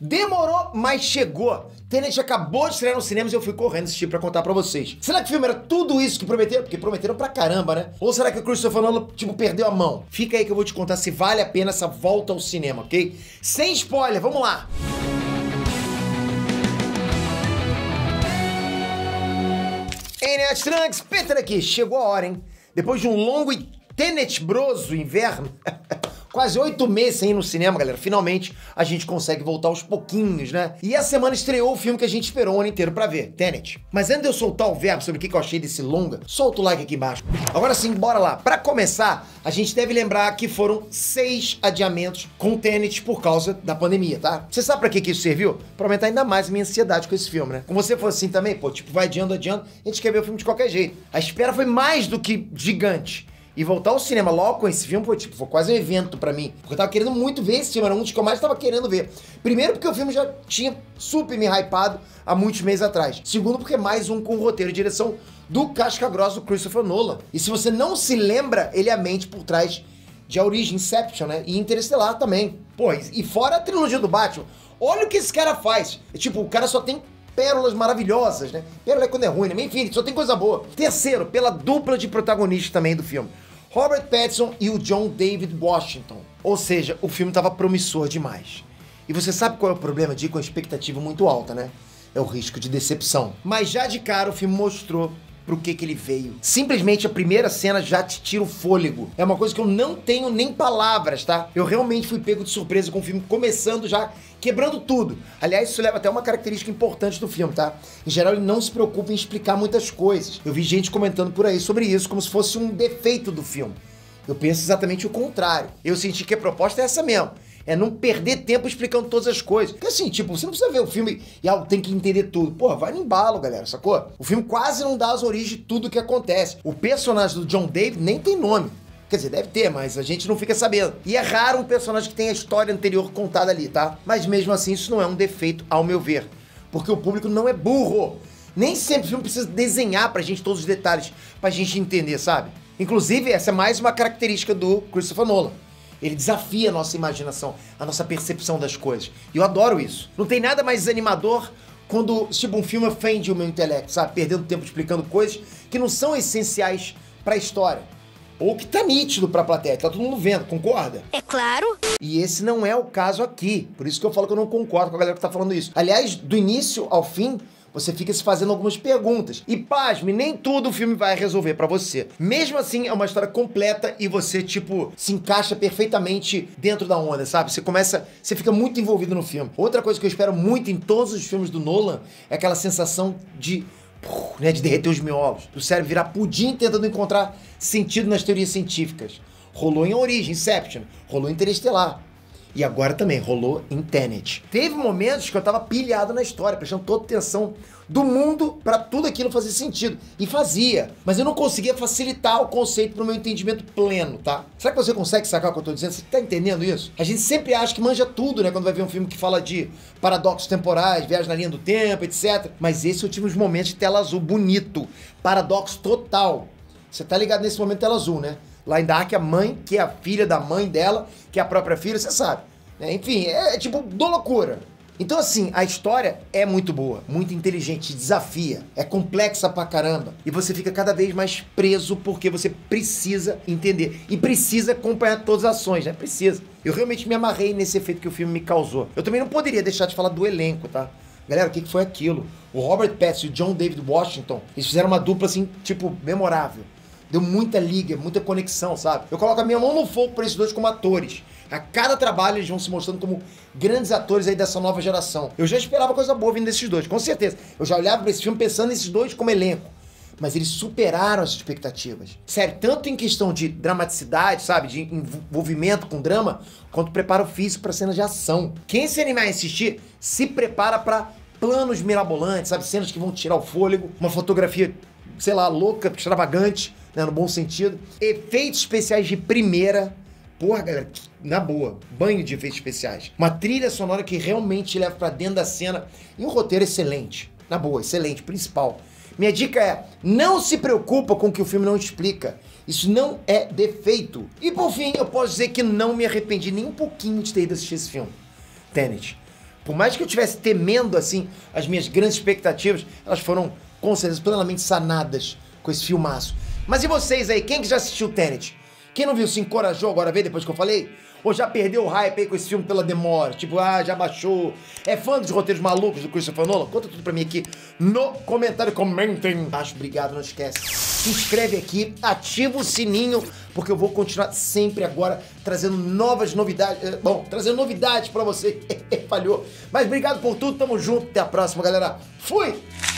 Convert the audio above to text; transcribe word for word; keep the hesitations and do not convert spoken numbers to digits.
Demorou, mas chegou. Tenet acabou de estrear nos cinemas e eu fui correndo assistir pra contar pra vocês. Será que o filme era tudo isso que prometeram? Porque prometeram pra caramba, né? Ou será que o Christopher Nolan, tipo, perdeu a mão? Fica aí que eu vou te contar se vale a pena essa volta ao cinema, ok? Sem spoiler, vamos lá! Ei, Net Trunks, Peter aqui. Chegou a hora, hein? Depois de um longo e tenebroso inverno... Quase oito meses sem ir no cinema, galera. Finalmente, a gente consegue voltar aos pouquinhos, né? E essa semana estreou o filme que a gente esperou o ano inteiro pra ver, Tenet. Mas antes de eu soltar o verbo sobre o que eu achei desse longa, solta o like aqui embaixo. Agora sim, bora lá. Pra começar, a gente deve lembrar que foram seis adiamentos com Tenet por causa da pandemia, tá? Você sabe pra que que isso serviu? Pra aumentar ainda mais a minha ansiedade com esse filme, né? Com você for assim também, pô, tipo, vai adiando, adiando, a gente quer ver o filme de qualquer jeito. A espera foi mais do que gigante. E voltar ao cinema logo com esse filme foi, tipo, foi quase um evento pra mim. Porque eu tava querendo muito ver esse filme, era um dos que eu mais tava querendo ver. Primeiro porque o filme já tinha super me hypado há muitos meses atrás. Segundo porque é mais um com roteiro e direção do casca-grossa do Christopher Nolan. E se você não se lembra, ele é a mente por trás de A Origem, Inception, né? E Interestelar também. Pô, e fora a trilogia do Batman, olha o que esse cara faz. Tipo, o cara só tem pérolas maravilhosas, né? Pérola é quando é ruim, né? Enfim, só tem coisa boa. Terceiro, pela dupla de protagonistas também do filme. Robert Pattinson e o John David Washington. Ou seja, o filme tava promissor demais. E você sabe qual é o problema de ir com a expectativa muito alta, né? É o risco de decepção. Mas já de cara o filme mostrou pro que que ele veio. Simplesmente a primeira cena já te tira o fôlego. É uma coisa que eu não tenho nem palavras, tá? Eu realmente fui pego de surpresa com o filme começando já, quebrando tudo. Aliás, isso leva até uma característica importante do filme, tá? Em geral, ele não se preocupa em explicar muitas coisas. Eu vi gente comentando por aí sobre isso, como se fosse um defeito do filme. Eu penso exatamente o contrário. Eu senti que a proposta é essa mesmo. É não perder tempo explicando todas as coisas. Porque assim, tipo, você não precisa ver o filme e ah, tem que entender tudo. Pô, vai no embalo, galera, sacou? O filme quase não dá as origens de tudo que acontece. O personagem do John David nem tem nome. Quer dizer, deve ter, mas a gente não fica sabendo. E é raro um personagem que tem a história anterior contada ali, tá? Mas mesmo assim, isso não é um defeito, ao meu ver. Porque o público não é burro. Nem sempre o filme precisa desenhar pra gente todos os detalhes pra gente entender, sabe? Inclusive, essa é mais uma característica do Christopher Nolan. Ele desafia a nossa imaginação, a nossa percepção das coisas. E eu adoro isso. Não tem nada mais animador quando, tipo, um filme ofende o meu intelecto, sabe? Perdendo tempo explicando coisas que não são essenciais pra história. Ou que tá nítido pra plateia, tá todo mundo vendo, concorda? É claro. E esse não é o caso aqui. Por isso que eu falo que eu não concordo com a galera que tá falando isso. Aliás, do início ao fim, você fica se fazendo algumas perguntas. E pasme, nem tudo o filme vai resolver pra você. Mesmo assim, é uma história completa e você, tipo, se encaixa perfeitamente dentro da onda, sabe? Você começa, você fica muito envolvido no filme. Outra coisa que eu espero muito em todos os filmes do Nolan é aquela sensação de, né, de derreter os miolos, do cérebro virar pudim tentando encontrar sentido nas teorias científicas. Rolou em A Origem, Inception, rolou em Interestelar. E agora também, rolou em Tenet. Teve momentos que eu tava pilhado na história, prestando toda a atenção do mundo pra tudo aquilo fazer sentido. E fazia. Mas eu não conseguia facilitar o conceito pro meu entendimento pleno, tá? Será que você consegue sacar o que eu tô dizendo? Você tá entendendo isso? A gente sempre acha que manja tudo, né? Quando vai ver um filme que fala de paradoxos temporais, viagem na linha do tempo, etcétera. Mas esse eu tive uns momentos de tela azul bonito. Paradoxo total. Você tá ligado nesse momento de tela azul, né? Lá em Dark, a mãe, que é a filha da mãe dela, que é a própria filha, você sabe. É, enfim, é, é tipo, do loucura. Então, assim, a história é muito boa, muito inteligente, desafia, é complexa pra caramba. E você fica cada vez mais preso porque você precisa entender. E precisa acompanhar todas as ações, né? Precisa. Eu realmente me amarrei nesse efeito que o filme me causou. Eu também não poderia deixar de falar do elenco, tá? Galera, o que que foi aquilo? O Robert Pattinson e o John David Washington, eles fizeram uma dupla, assim, tipo, memorável. Deu muita liga, muita conexão, sabe? Eu coloco a minha mão no fogo pra esses dois como atores. A cada trabalho eles vão se mostrando como grandes atores aí dessa nova geração. Eu já esperava coisa boa vindo desses dois, com certeza. Eu já olhava pra esse filme pensando nesses dois como elenco. Mas eles superaram as expectativas. Sério, tanto em questão de dramaticidade, sabe? De envolvimento com drama, quanto preparo físico pra cenas de ação. Quem se animar a assistir, se prepara pra planos mirabolantes, sabe? Cenas que vão tirar o fôlego, uma fotografia, sei lá, louca, extravagante, né, no bom sentido. Efeitos especiais de primeira. Porra, galera, na boa, banho de efeitos especiais. Uma trilha sonora que realmente leva pra dentro da cena e um roteiro excelente. Na boa, excelente, principal. Minha dica é, não se preocupa com o que o filme não explica. Isso não é defeito. E por fim, eu posso dizer que não me arrependi nem um pouquinho de ter ido assistir esse filme. Tenet. Por mais que eu estivesse temendo, assim, as minhas grandes expectativas, elas foram, com certeza, plenamente sanadas com esse filmaço. Mas e vocês aí? Quem que já assistiu Tenet? Quem não viu, se encorajou agora a ver depois que eu falei? Ou já perdeu o hype aí com esse filme pela demora? Tipo, ah, já baixou. É fã dos roteiros malucos do Christopher Nolan? Conta tudo pra mim aqui no comentário. Comentem. Acho, obrigado, não esquece. Se inscreve aqui, ativa o sininho, porque eu vou continuar sempre agora trazendo novas novidades. Bom, trazendo novidades pra você. Falhou. Mas obrigado por tudo, tamo junto. Até a próxima, galera. Fui!